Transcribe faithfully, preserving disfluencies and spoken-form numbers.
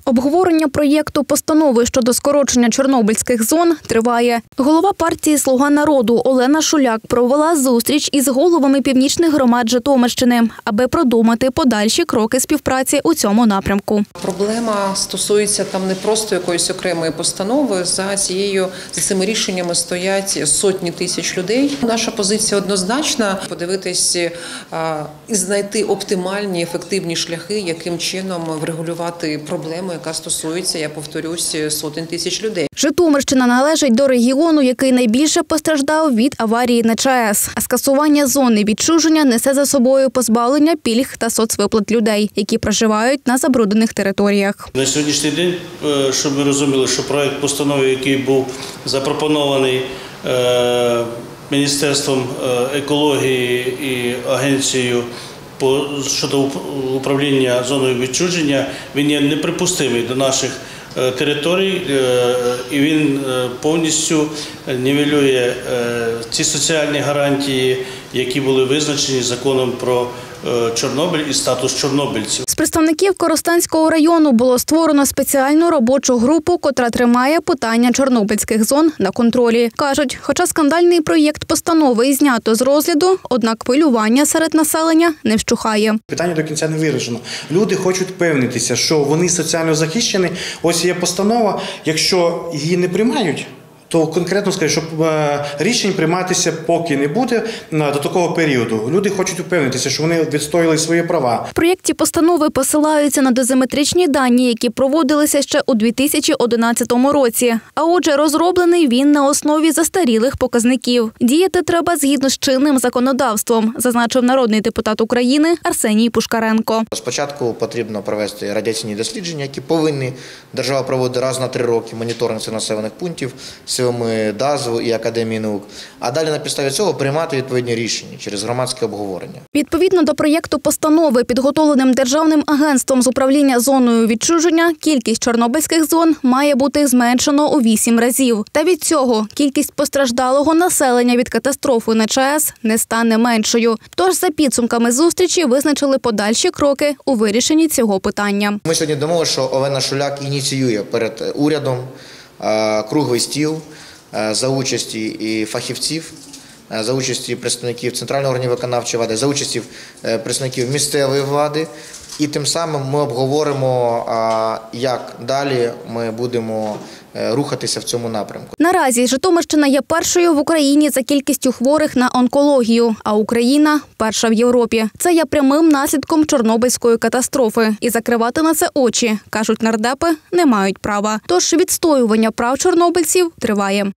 Обговорення проєкту постанови щодо скорочення чорнобильських зон триває. Голова партії «Слуга народу» Олена Шуляк провела зустріч із головами північних громад Житомирщини, аби продумати подальші кроки співпраці у цьому напрямку. Проблема стосується там не просто якоїсь окремої постанови. За цією за цими рішеннями стоять сотні тисяч людей. Наша позиція однозначна – подивитись і знайти оптимальні, ефективні шляхи, яким чином врегулювати проблему, яка стосується, я повторюсь, сотень тисяч людей. Житомирщина належить до регіону, який найбільше постраждав від аварії на ЧАЕС. А скасування зони відчуження несе за собою позбавлення пільг та соцвиплат людей, які проживають на забруднених територіях. На сьогоднішній день, щоб ми розуміли, що проект постанови, який був запропонований Міністерством екології і агенцією щодо управління зоною відчуження, він є неприпустимий до наших територій, і він повністю нівелює ті соціальні гарантії, які були визначені законом про Чорнобиль і статус чорнобильців. З представників Коростенського району було створено спеціальну робочу групу, котра тримає питання чорнобильських зон на контролі. Кажуть, хоча скандальний проєкт постанови і знято з розгляду, однак хвилювання серед населення не вщухає. Питання до кінця не вирішено. Люди хочуть впевнитися, що вони соціально захищені. Ось є постанова, якщо її не приймають, то конкретно скажу, щоб рішень прийматися поки не буде до такого періоду. Люди хочуть впевнитися, що вони відстояли свої права. В проєкті постанови посилаються на дозиметричні дані, які проводилися ще у дві тисячі одинадцятому році. А отже, розроблений він на основі застарілих показників. Діяти треба згідно з чинним законодавством, зазначив народний депутат України Арсеній Пушкаренко. Спочатку потрібно провести радіаційні дослідження, які повинні держава проводити раз на три роки, моніторинг цих населених пунктів, силами ДАЗу і Академії наук. А далі на підставі цього приймати відповідні рішення через громадське обговорення. Відповідно до проєкту постанови, підготовленим Державним агентством з управління зоною відчуження, кількість чорнобильських зон має бути зменшено у вісім разів. Та від цього кількість постраждалого населення від катастрофи на ЧАЕС не стане меншою. Тож за підсумками зустрічі визначили подальші кроки у вирішенні цього питання. Ми сьогодні домовилися, що Олена Шуляк ініціює перед урядом круглий стіл за участі і фахівців, за участі представників центрального органу виконавчої влади, за участі представників місцевої влади. І тим самим ми обговоримо, як далі ми будемо рухатися в цьому напрямку. Наразі Житомирщина є першою в Україні за кількістю хворих на онкологію, а Україна – перша в Європі. Це є прямим наслідком Чорнобильської катастрофи. І закривати на це очі, кажуть нардепи, не мають права. Тож відстоювання прав чорнобильців триває.